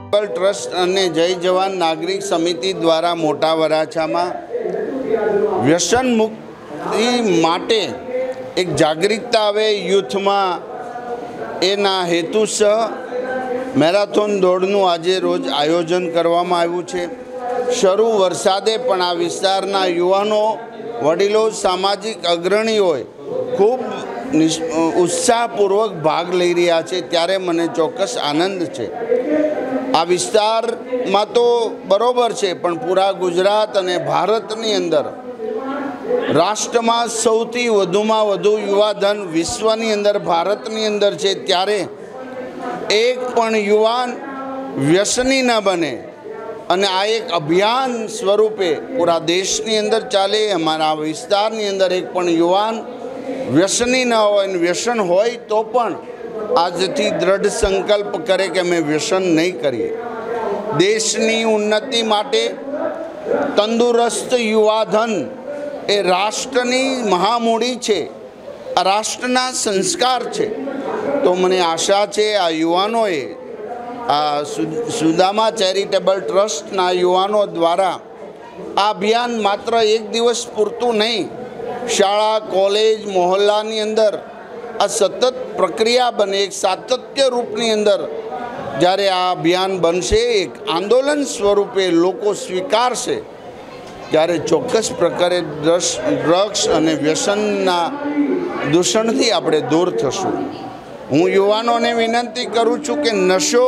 Trust અને જય જવાન નાગરિક સમિતિ દ્વારા મોટા વરાછામાં વ્યસન મુક્તિ માટે એક જાગૃતતા આવે યુથમાં એના હેતુસર મેરાથોન દોડનું આજે રોજ આયોજન કરવામાં આવ્યું છે। શરૂ વરસાદે પણ આ વિસ્તારના યુવાનો વડીલો સામાજિક અગ્રણીઓએ ખૂબ उत्साहपूर्वक भाग लई रहा है, त्यारे मने चौक्कस आनंद है। आ विस्तार में तो बरोबर है, पण पूरा गुजरात अने भारतनी अंदर राष्ट्र में सौथी वधुमां वधु युवाधन विश्वनी अंदर भारतनी अंदर है, त्यारे एक पण युवान व्यसनी न बने अने आ एक अभियान स्वरूपे पूरा देशनी अंदर चाले। अमारा विस्तारनी अंदर एक पण युवान व्यसनी न हो, व्यसन होय तो पण आजथी दृढ़ संकल्प करे कि मैं व्यसन नहीं करिए। देशनी उन्नति माटे तंदुरस्त युवाधन ए राष्ट्रनी महामूड़ी छे, राष्ट्रना संस्कार छे। तो मने आशा छे आ युवानोए आ सुदामा चेरिटेबल ट्रस्टना युवानो द्वारा आ अभियान मात्र एक दिवस पूरतुं नहीं, शाळा कॉलेज मोहल्लानी अंदर आ सतत प्रक्रिया बने, एक सातत्य रूपनी अंदर जारे आ अभियान बनशे, एक आंदोलन स्वरूपे लोको स्वीकारशे, त्यारे चौक्कस प्रकारे ड्रग्स अने व्यसनना दूषणथी आपणे दूर थशुं। हूँ युवानोने विनंती करूँ छूँ कि नशो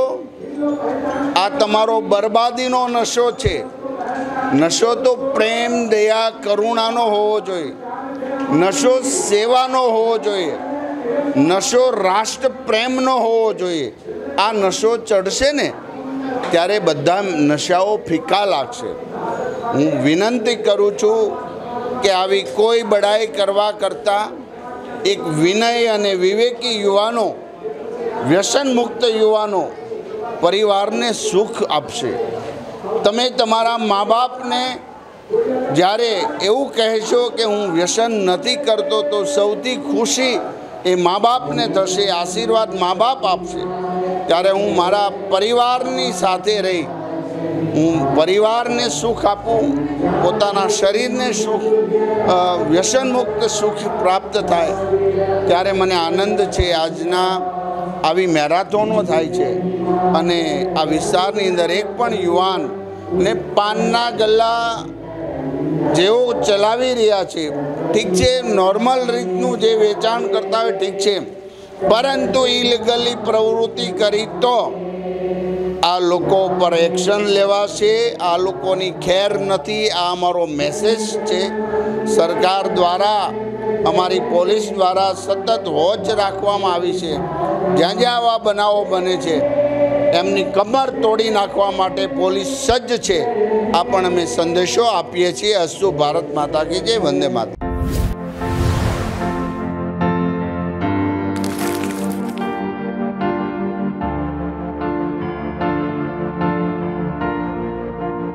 आ तमारो बर्बादीनो नशो छे। नशो तो प्रेम दया करुणानो होवो जोईए, नशो सेवानो होवो जोईए, नशो राष्ट्र प्रेमनो होवो जोईए। आ नशो चढ़शे ने त्यारे बधा नशाओ फीका लागशे। हूँ विनंती करूँ छूँ कि आवी कोई बड़ाई करवा करता एक विनय अने विवेकी युवानो, व्यसन मुक्त युवानो परिवार ने सुख आपशे। तमे तमारा माँ बाप ने जारे एवं कहेशो कि हूँ व्यसन नहीं करतो तो सौथी खुशी ए माँ बाप ने थशे, आशीर्वाद माँ बाप आपशे। त्यारे हूँ मारा परिवारनी साथे रही हूँ परिवार ने सुख आपू, पोताना शरीर ने सुख व्यसन मुक्त सुख प्राप्त थाय, त्यारे मने आनंद छे। आजना आवी मैराथोनो थाय छे अने आ विस्तारनी अंदर एक पण युवान ने पानना गल्ला जेवो चलावी रह्या छे, ठीक छे, नॉर्मल रीतनु जे वेचाण करता होय ठीक छे, परंतु इलीगली प्रवृत्ति करी तो आ लोको पर एक्शन लेवाशे। आ लोकोनी खेर नथी। आ अमारो मेसेज छे। सरकार द्वारा अमारी पोलीस द्वारा सतत वॉच राखवामां आवी छे। ज्यां ज्यां आवा बनावो बने छे एमनी कमर तोड़ी नाखवा माटे पोलीस सज्ज छे। आ पण अमे संदेशो आपीए छीए। अस्तु भारत माता की जय, वंदे मातरम।